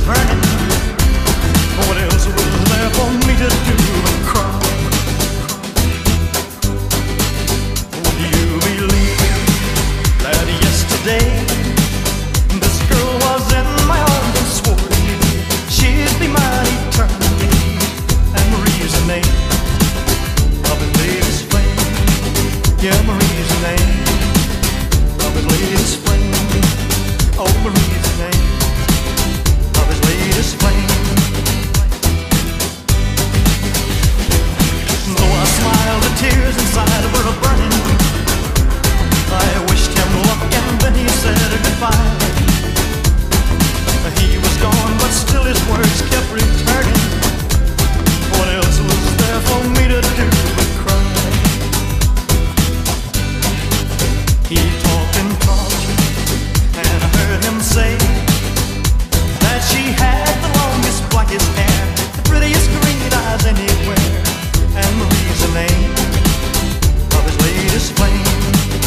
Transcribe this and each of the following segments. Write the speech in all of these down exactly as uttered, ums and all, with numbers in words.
burning. What else was there for me to do but cry? Would you believe that yesterday this girl was in my arms and swore to me she'd be mine eternally? And Marie's the name of his latest flame. Yeah, Marie's the name of his latest flame. Oh, Marie's the name of his latest flame. Though I smiled, the tears inside were burning. I wished him luck and then he said goodbye. He was gone, but still his words kept returning. What else was there for me to do but cry? He talked and talked, and I heard him say that she had the longest, blackest hair, the prettiest green eyes anywhere. And Marie's the name of his latest flame.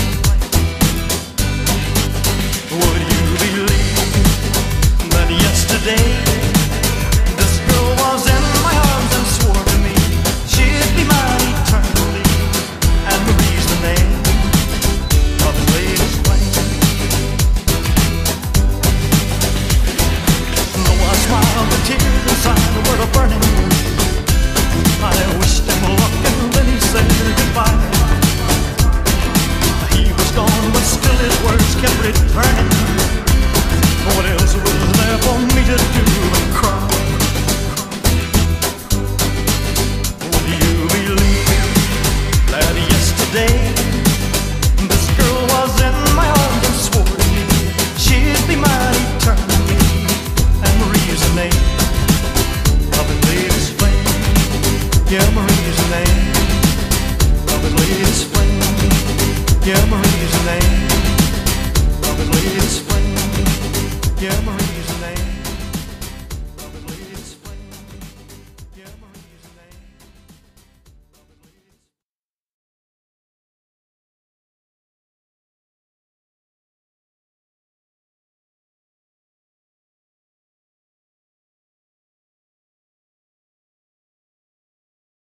Would you believe that yesterday this girl was in my arms and swore to me she'd be mine eternally? And Marie's the name of his latest flame. Though I smiled, the tears